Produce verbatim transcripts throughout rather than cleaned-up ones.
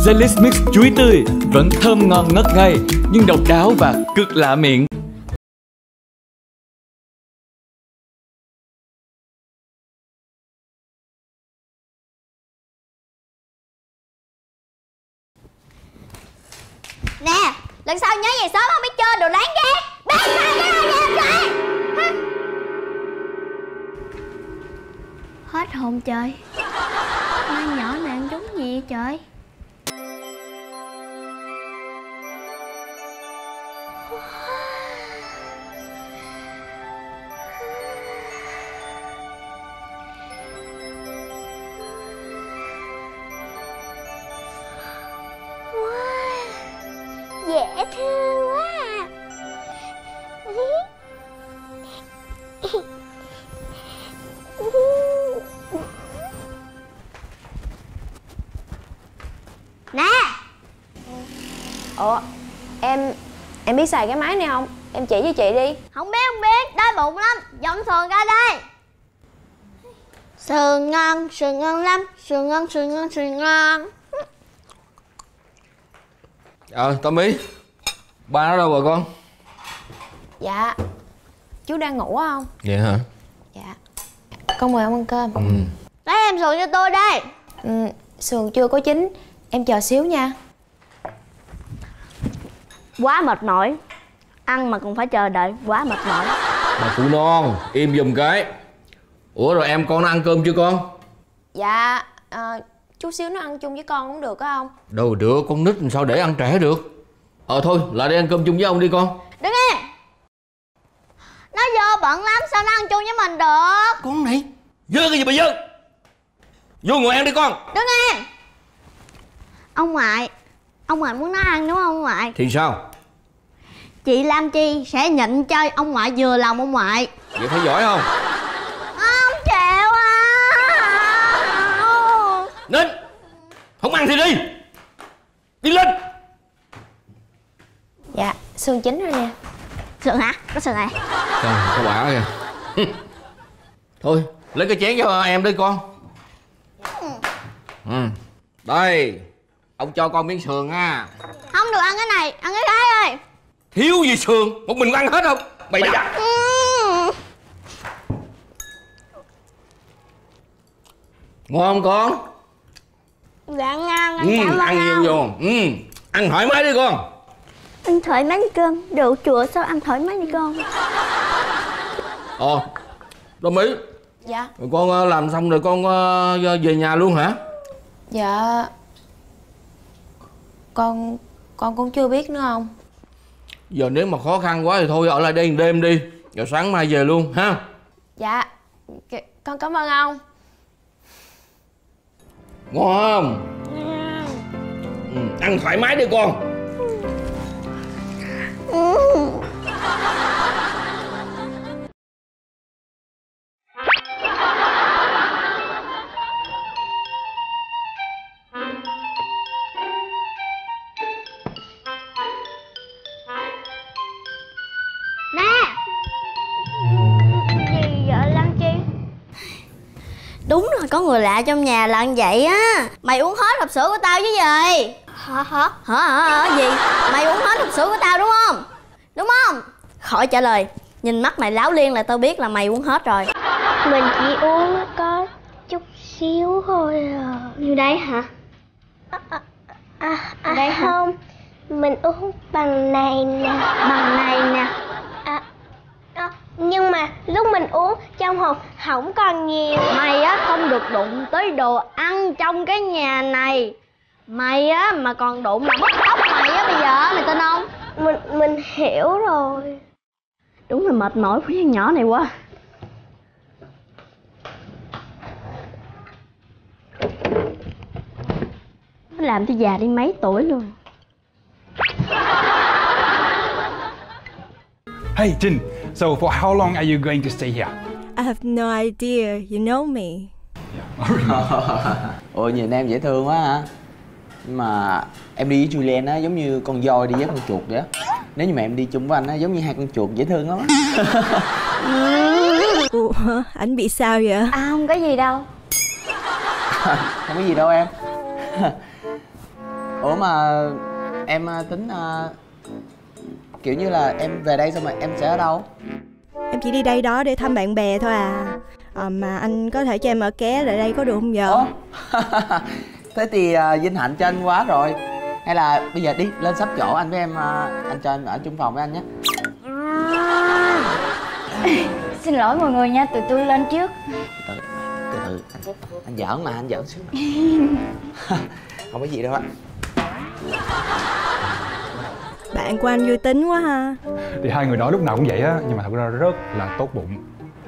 Zellis Mix chuối tươi vẫn thơm ngon ngất ngây nhưng độc đáo và cực lạ miệng. Nè, lần sau nhớ về sớm không biết chưa, đồ đáng ghét. Biết sai cái này em rồi. Hết hồn trời. Mai nhỏ này ăn trúng gì vậy trời? Dễ thương quá à. Nè. Ủa, em em biết xài cái máy này không? Em chỉ cho chị đi. Không biết không biết, đói bụng lắm. Dọn sườn ra đây. Sườn ngon, sườn ngon lắm. Sườn ngon, sườn ngon, sườn ngon. Ờ, Tommy, ba nó đâu rồi con? Dạ, chú đang ngủ không? Vậy hả? Dạ. Con mời ông ăn cơm. Ừ. Lấy em sườn cho tôi đây. Ừ, sườn chưa có chín, em chờ xíu nha. Quá mệt mỏi. Ăn mà cũng phải chờ đợi, quá mệt mỏi. Bà cụ non, im giùm cái. Ủa rồi em con nó ăn cơm chưa con? Dạ, à, chút xíu nó ăn chung với con cũng được á không? Đâu được, con nít làm sao để ăn trẻ được. Ờ thôi, lại đây ăn cơm chung với ông đi con. Đứng im. Nó vô bận lắm, sao nó ăn chung với mình được? Con này, dơ cái gì mà dơ. Vô ngồi ăn đi con. Đứng im. Ông ngoại, ông ngoại muốn nó ăn đúng không ông ngoại? Thì sao? Chị Lam Chi sẽ nhịn cho ông ngoại vừa lòng ông ngoại. Vậy phải giỏi không? Không chịu à. Nên không ăn thì đi. Đi lên. Dạ, sườn chín rồi nè. Sườn hả? Có sườn này. Trời, có quả kìa. Thôi, lấy cái chén cho em đi con. Ừ. Đây, ông cho con miếng sườn nha. Không được ăn cái này, ăn cái khác ơi. Thiếu gì sườn, một mình ăn hết không? Bày đặt. Ừ. Ngon không con? Dạ ngon, Ừ, cảm ơn ăn nhiều vô. Ừ, ăn thoải mái đi con. Ăn thoải mái cơm, rượu chùa sao ăn thoải mái đi con. Ồ, Đồng Mỹ. Dạ. Rồi con làm xong rồi con về nhà luôn hả? Dạ. Con con cũng chưa biết nữa không? Giờ nếu mà khó khăn quá thì thôi ở lại đây một đêm đi. Rồi sáng mai về luôn ha. Dạ. Con cảm ơn ông. Ngon không? Ừ, ăn thoải mái đi con. Ừ. Nè. Gì vậy Lan Chi? Đúng rồi, có người lạ trong nhà là như vậy á. Mày uống hết hộp sữa của tao chứ gì? Hả hả? Hả hả hả gì? Mày uống hết hộp sữa của tao đúng không? Đúng không? Khỏi trả lời. Nhìn mắt mày láo liên là tao biết là mày uống hết rồi. Mình chỉ uống có chút xíu thôi à. Như đây hả? À, à, à, à Đây hả? không, mình uống bằng này nè. Bằng này nè. À, à, nhưng mà lúc mình uống trong hộp không còn nhiều. Mày á không được đụng tới đồ ăn trong cái nhà này. Mày á mà còn đụng là mất tóc mày á bây giờ, mày tin không? Mình mình hiểu rồi. Đúng là mệt mỏi của con nhỏ này quá. Nó làm tôi già đi mấy tuổi luôn. Hey, Jin. So, for how long are you going to stay here? I have no idea. You know me. Ủa nhìn em dễ thương quá hả? Nhưng mà em đi với Julian á giống như con voi đi với con chuột vậy á. Nếu như mà em đi chung với anh á giống như hai con chuột dễ thương lắm á. Ủa, anh bị sao vậy? À không có gì đâu. Không có gì đâu em. Ủa mà em tính uh, kiểu như là em về đây xong rồi em sẽ ở đâu? Em chỉ đi đây đó để thăm bạn bè thôi à. à Mà anh có thể cho em ở ké lại đây có được không giờ? Thế thì uh, vinh hạnh cho anh quá rồi. Hay là bây giờ đi lên sắp chỗ anh với em, uh, anh cho anh ở chung phòng với anh nhé. Xin lỗi mọi người nha, tụi tôi lên trước. Từ từ, từ anh, anh giỡn mà, anh giỡn xíu mà. Không có gì đâu á. Bạn của anh vui tính quá ha. Thì hai người đó lúc nào cũng vậy á, nhưng mà thật ra rất là tốt bụng.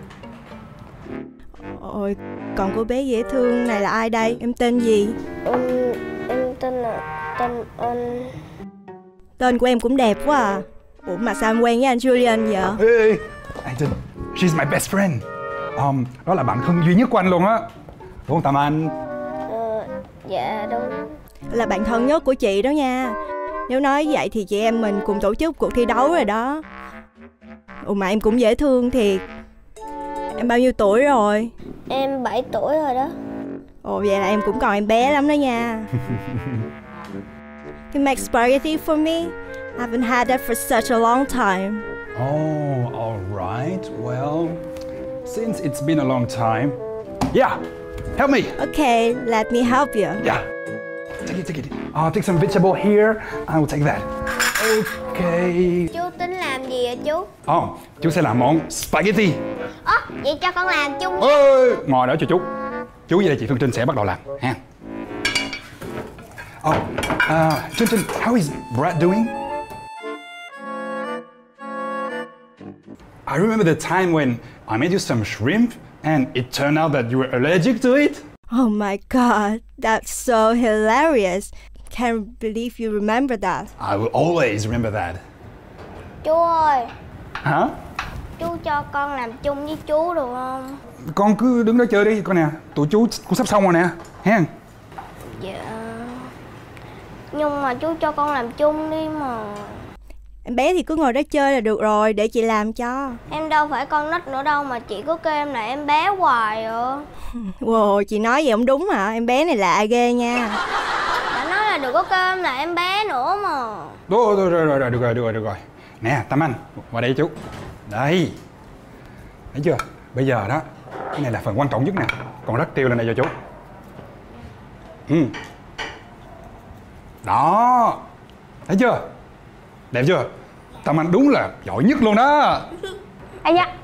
Ôi, còn cô bé dễ thương này là ai đây? Em tên gì? Em, em tên là... tên anh... Tên của em cũng đẹp quá à. Ủa mà sao em quen với anh Julian vậy? Ê, ê, Anton, she's my best friend. Um, đó là bạn thân duy nhất của anh luôn á. Đúng không Tâm Anh? Ờ, dạ đúng. Là bạn thân nhất của chị đó nha. Nếu nói vậy thì chị em mình cùng tổ chức cuộc thi đấu rồi đó. Ủa mà em cũng dễ thương thiệt. Em bao nhiêu tuổi rồi? Em bảy tuổi rồi đó. Ồ vậy là em cũng còn em bé lắm đó nha. Can you make spaghetti for me? I haven't had that for such a long time. Oh, all right. Well, since it's been a long time, yeah, help me. Okay, let me help you. Yeah, take it, take it. I'll take some vegetable here. I will take that. Okay. Chú tính làm gì vậy chú? Oh, chú sẽ làm món spaghetti. Ơ, à, vậy cho con làm chung. Ôi, ngồi đó cho chú. Chú với lại chị Phương Trinh sẽ bắt đầu làm ha. Oh, uh, Trinh Trinh, how is Brad doing? I remember the time when I made you some shrimp and it turned out that you were allergic to it. Oh my god, that's so hilarious. Can't believe you remember that. I will always remember that. Chú ơi. Hả? Chú cho con làm chung với chú được không? Con cứ đứng đó chơi đi con nè. Tụi chú cũng sắp xong rồi nè. Ha? Dạ. Nhưng mà chú cho con làm chung đi mà. Em bé thì cứ ngồi đó chơi là được rồi, để chị làm cho. Em đâu phải con nít nữa đâu mà chị cứ kêu em là em bé hoài ạ. Wow, chị nói vậy không đúng hả? Em bé này lạ ghê nha. Đã nói là đừng có kêu em là em bé nữa mà. Rồi, rồi, rồi, rồi, được rồi, được rồi, được rồi. Nè, Tâm Anh, qua đây chú. Đây. Thấy chưa? Bây giờ đó, cái này là phần quan trọng nhất nè. Còn rắc tiêu lên đây cho chú. Ừ. Đó. Thấy chưa? Đẹp chưa? Tâm Anh đúng là giỏi nhất luôn đó. Ây da.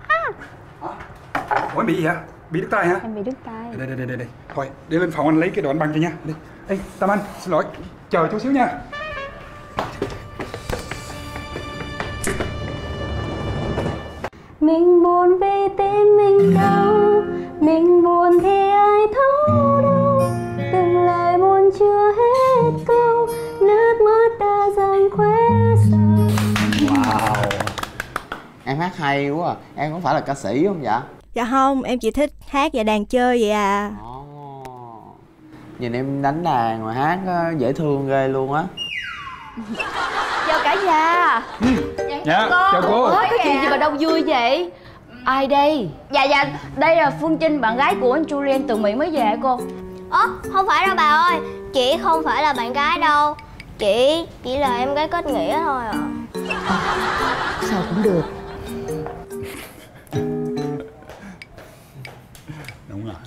Ủa em bị gì vậy? Bị đứt tay hả? Em bị đứt tay. Đây, đây, đây, đây, đây. Thôi, đi lên phòng anh lấy cái đồ anh băng cho nha. Đi. Ê, Tâm Anh, xin lỗi. Chờ chút xíu nha. Mình buồn vì tim mình đau, mình buồn thì ai thấu đâu. Từng lời buồn chưa hết câu, nước mắt đã dần khóe sầu. Wow, em hát hay quá à. Em có phải là ca sĩ không vậy? Dạ không, em chỉ thích hát và đàn chơi vậy à. Oh. Nhìn em đánh đàn mà hát dễ thương ghê luôn á. Chào cả nhà. Dạ, chào cô. Ủa, có chuyện gì mà đông vui vậy? Ai đây? Dạ dạ, đây là Phương Trinh, bạn gái của anh Julian từ Mỹ mới về cô. Ơ, không phải đâu bà ơi. Chị không phải là bạn gái đâu. Chị chỉ là em gái kết nghĩa thôi à. Sao cũng được. Đúng rồi.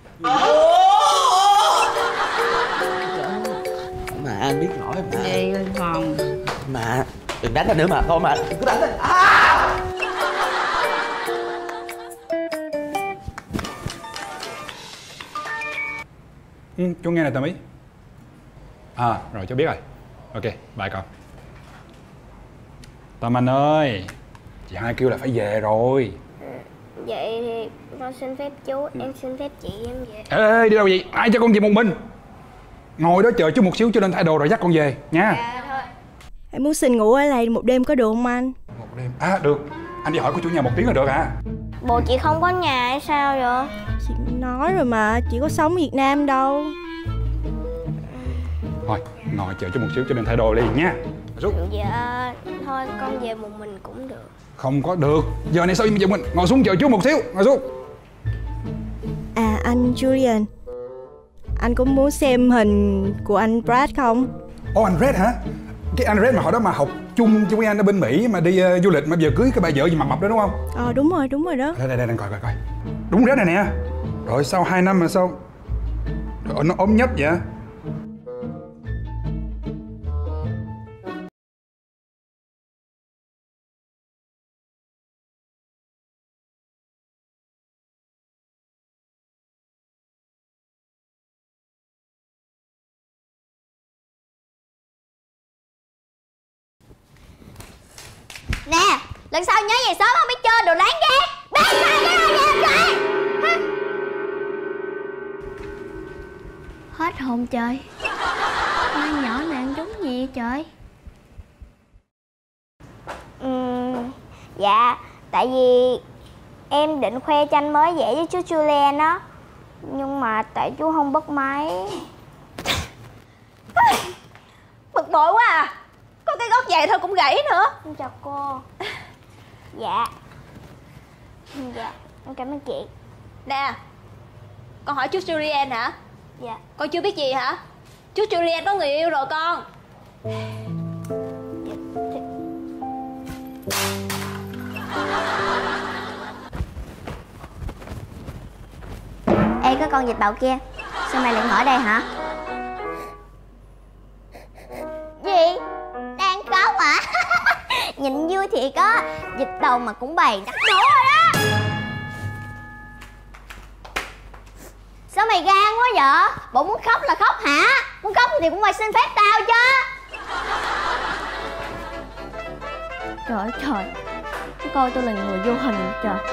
Mà anh biết nổi mà. Đi lên phòng. Mà đừng đánh anh nữa mà. Thôi mà đừng có đánh anh. À! Ừ, chú nghe này Tâm Ý. À, rồi chú biết rồi. Ok, bye con. Tâm Anh ơi, chị hai kêu là phải về rồi. Vậy thì con xin phép chú, em xin phép chị em về. Ê, ê, đi đâu vậy? Ai cho con về một mình? Ngồi đó chờ chú một xíu cho nên thay đồ rồi dắt con về nha. Dạ thôi. Em muốn xin ngủ ở đây một đêm có được không anh? Một đêm. À được. Anh đi hỏi của chủ nhà một tiếng là được à? Bộ chị không có nhà hay sao vậy? Chị nói rồi mà, chị có sống Việt Nam đâu. Thôi, ngồi chờ chú một xíu cho nên thay đồ liền nha. Rút. Dạ, thôi con về một mình cũng được. Không có được. Giờ này sao im vậy mình? Ngồi xuống chờ chú một xíu. Ngồi xuống. À anh Julian, anh có muốn xem hình của anh Brad không? Ồ, anh Red hả? Cái anh Red mà hồi đó mà học chung với anh ở bên Mỹ mà đi uh, du lịch mà giờ cưới cái bà vợ gì mập mập đó đúng không? Ờ đúng rồi, đúng rồi đó. Đây đây đây, đây coi coi coi. Đúng Red này nè. Rồi sau hai năm mà sao rồi nó ốm nhách vậy? Nè, lần sau nhớ về sớm không biết chưa, đồ đáng ghét. Biết sai cái này em trời. Hết hồn trời. Mai nhỏ này ăn trúng gì vậy trời? Ừm, dạ, tại vì em định khoe tranh mới vẽ với chú Julian á. Nhưng mà tại chú không bắt máy. Bực bội quá à. Có cái gót giày thôi cũng gãy nữa. Em chào cô. Dạ. Dạ, em cảm ơn chị. Nè, con hỏi chú Julian hả? Dạ. Con chưa biết gì hả? Chú Julian có người yêu rồi con. Ê, có con vịt bầu kia, sao mày lại ngồi ở đây hả? Gì? Đang khóc hả? Nhìn vui thiệt á. Vịt đầu mà cũng bày đặt đổ rồi đó. Sao mày gan quá vậy? Bộ muốn khóc là khóc hả? Muốn khóc thì cũng phải xin phép tao chứ. Trời ơi trời, cái coi tôi là người vô hình trời.